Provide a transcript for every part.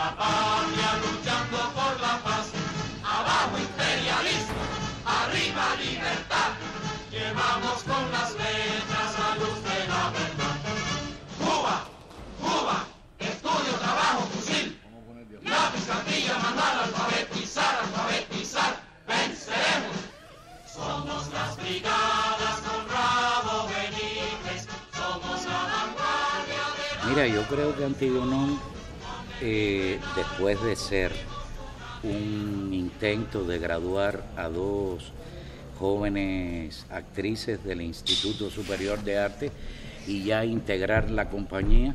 la patria luchando por la paz. Abajo imperialismo, arriba libertad. Llevamos con las letras a luz de la verdad. Cuba, Cuba, estudio, trabajo, fusil. Lápiz, cartilla, manual, alfabetizar, alfabetizar. Venceremos. Somos las brigadas con Rabo Benítez. Somos la vanguardia de... Mira, yo creo que Antigonón, después de ser un intento de graduar a dos jóvenes actrices del Instituto Superior de Arte y ya integrar la compañía,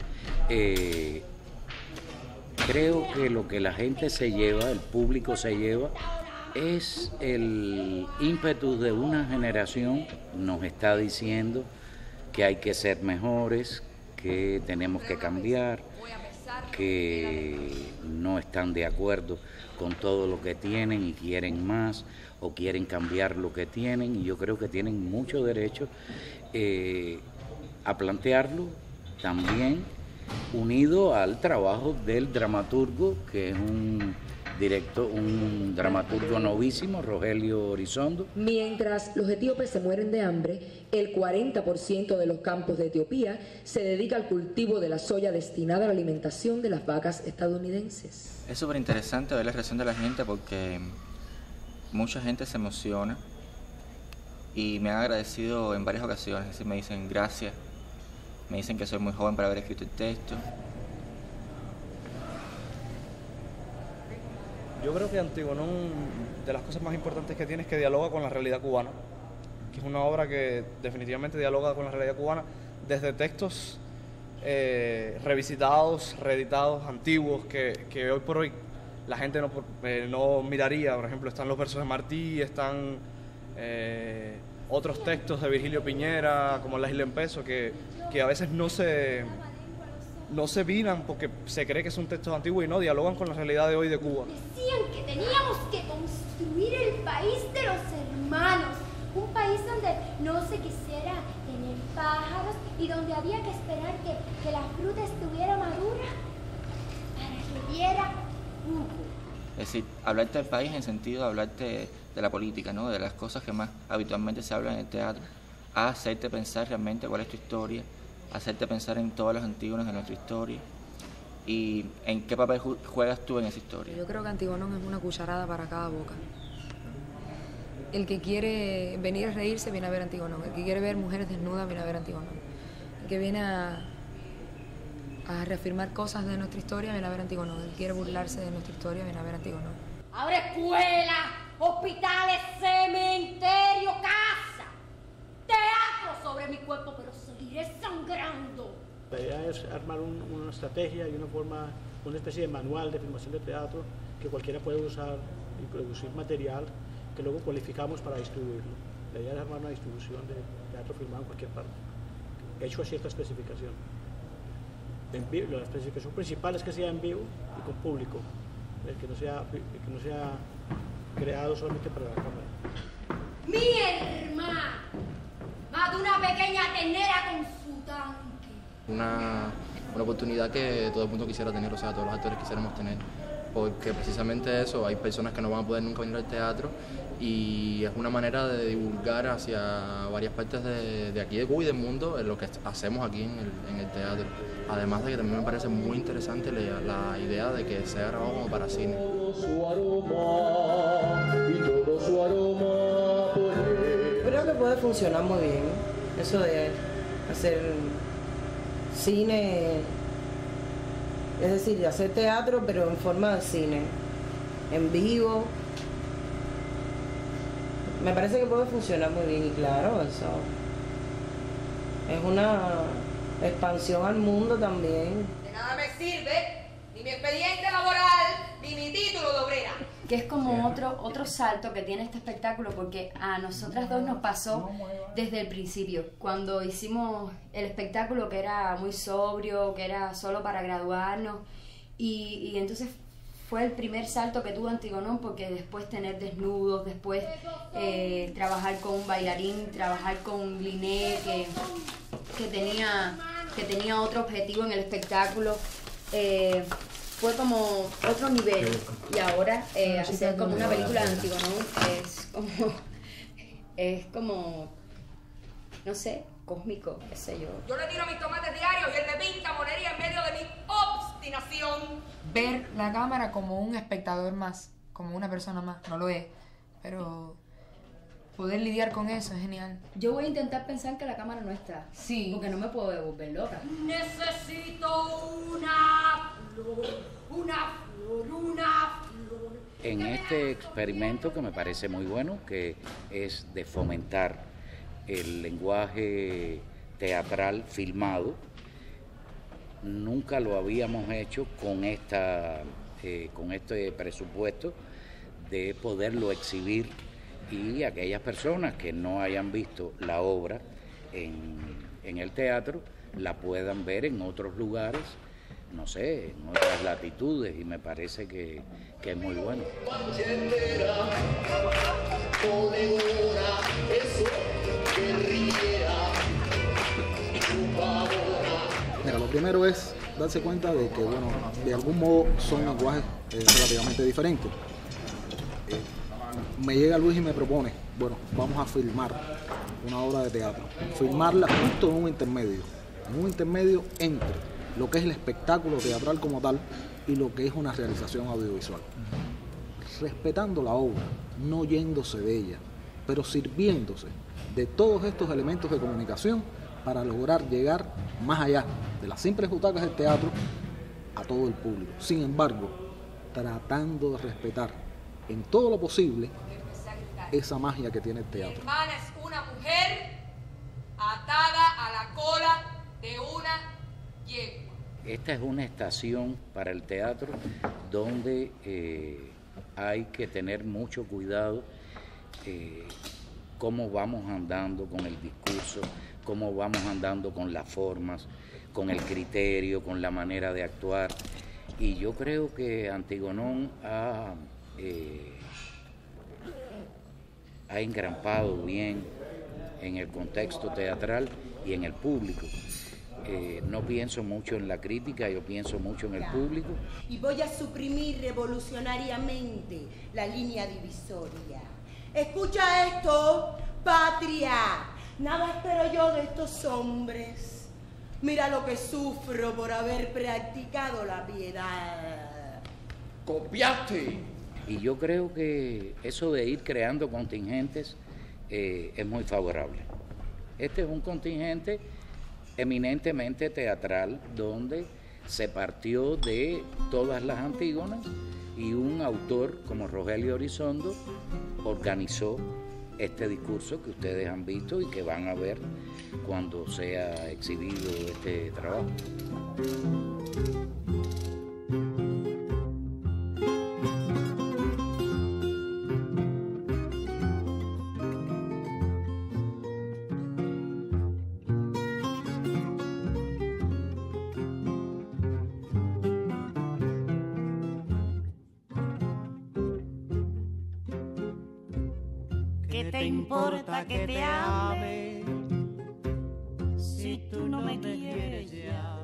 creo que lo que la gente se lleva, el público se lleva, es el ímpetu de una generación. Nos está diciendo que hay que ser mejores, que tenemos que cambiar, que no están de acuerdo con todo lo que tienen y quieren más o quieren cambiar lo que tienen, y yo creo que tienen mucho derecho a plantearlo, también unido al trabajo del dramaturgo, que es un dramaturgo novísimo, Rogelio Orizondo. Mientras los etíopes se mueren de hambre, el 40% de los campos de Etiopía se dedica al cultivo de la soya destinada a la alimentación de las vacas estadounidenses. Es súper interesante ver la reacción de la gente porque mucha gente se emociona y me han agradecido en varias ocasiones. Es decir, me dicen gracias, me dicen que soy muy joven para haber escrito el texto. Yo creo que Antigonón, de las cosas más importantes que tiene es que dialoga con la realidad cubana, que es una obra que definitivamente dialoga con la realidad cubana desde textos revisitados, reeditados, antiguos, que hoy por hoy la gente no miraría. Por ejemplo, están los versos de Martí, están otros textos de Virgilio Piñera, como La Isla en Peso, que a veces no se miran porque se cree que son textos antiguos y no dialogan con la realidad de hoy de Cuba. Decían que teníamos que construir el país de los hermanos, un país donde no se quisiera tener pájaros y donde había que esperar que la fruta estuviera madura para que diera jugo. Es decir, hablarte del país en sentido de hablarte de la política, ¿no? De las cosas que más habitualmente se hablan en el teatro, a hacerte pensar realmente cuál es tu historia, hacerte pensar en todos los Antígonos de nuestra historia y en qué papel juegas tú en esa historia. Yo creo que Antigonón es una cucharada para cada boca. El que quiere venir a reírse viene a ver Antigonón, el que quiere ver mujeres desnudas viene a ver Antigonón, el que viene a reafirmar cosas de nuestra historia viene a ver Antigonón, el que quiere burlarse de nuestra historia viene a ver Antigonón. Habrá escuelas, hospitales, cementerio, casa, teatro sobre mi cuerpo, pero seguiré sangrando. La idea es armar una estrategia y una especie de manual de filmación de teatro que cualquiera puede usar y producir material que luego cualificamos para distribuirlo. La idea es armar una distribución de teatro filmado en cualquier parte, hecho a cierta especificación. La especificación principal es que sea en vivo y con público, que no sea creado solamente para la cámara. Mi hermano, más de una pequeña ternera con su tanque. Una oportunidad que todo el mundo quisiera tener, o sea, todos los actores quisiéramos tener, porque precisamente eso, hay personas que no van a poder nunca venir al teatro y es una manera de divulgar hacia varias partes de aquí de Cuba y del mundo lo que hacemos aquí en el teatro. Además de que también me parece muy interesante la idea de que sea grabado como para cine. Creo que puede funcionar muy bien, eso de hacer cine, es decir, de hacer teatro pero en forma de cine, en vivo. Me parece que puede funcionar muy bien y claro, eso es una expansión al mundo también. De nada me sirve ni mi expediente laboral ni mi título de obrera. Que es como otro salto que tiene este espectáculo, porque a nosotras dos nos pasó desde el principio, cuando hicimos el espectáculo, que era muy sobrio, que era solo para graduarnos, y entonces fue el primer salto que tuvo Antigonón, porque después tener desnudos, después trabajar con un bailarín, trabajar con Liné, que tenía otro objetivo en el espectáculo, fue como otro nivel. Y ahora hacer como una película de Antígono es como, no sé, cósmico, qué sé yo. Yo le tiro mis tomates diarios y él me pinta monería en medio de mi obstinación. Ver la cámara como un espectador más, como una persona más, no lo es, pero poder lidiar con eso es genial. Yo voy a intentar pensar que la cámara no está. Sí. Porque no me puedo volver loca. Necesito una flor, una flor, una flor. En este experimento que me parece muy bueno, que es de fomentar el lenguaje teatral filmado, nunca lo habíamos hecho con este presupuesto de poderlo exhibir y aquellas personas que no hayan visto la obra en el teatro la puedan ver en otros lugares, no sé, en otras latitudes, y me parece que es muy bueno. Mira, lo primero es darse cuenta de que, bueno, de algún modo son lenguajes relativamente diferentes. Me llega Luis y me propone, bueno, vamos a filmar una obra de teatro, filmarla justo en un intermedio entre lo que es el espectáculo teatral como tal y lo que es una realización audiovisual. Respetando la obra, no yéndose de ella, pero sirviéndose de todos estos elementos de comunicación para lograr llegar más allá de las simples butacas del teatro a todo el público. Sin embargo, tratando de respetar en todo lo posible esa magia que tiene el teatro. Mi hermana es una mujer atada a la cola de una yegua. Esta es una estación para el teatro donde hay que tener mucho cuidado cómo vamos andando con el discurso, cómo vamos andando con las formas, con el criterio, con la manera de actuar. Y yo creo que Antigonón ha engrampado bien en el contexto teatral y en el público. No pienso mucho en la crítica, yo pienso mucho en el público. Y voy a suprimir revolucionariamente la línea divisoria. Escucha esto, patria. Nada espero yo de estos hombres. Mira lo que sufro por haber practicado la piedad. ¡Copiaste! Y yo creo que eso de ir creando contingentes es muy favorable. Este es un contingente eminentemente teatral donde se partió de todas las Antígonas y un autor como Rogelio Orizondo organizó este discurso que ustedes han visto y que van a ver cuando sea exhibido este trabajo. ¿Qué te importa que te ame si tú no me quieres ya?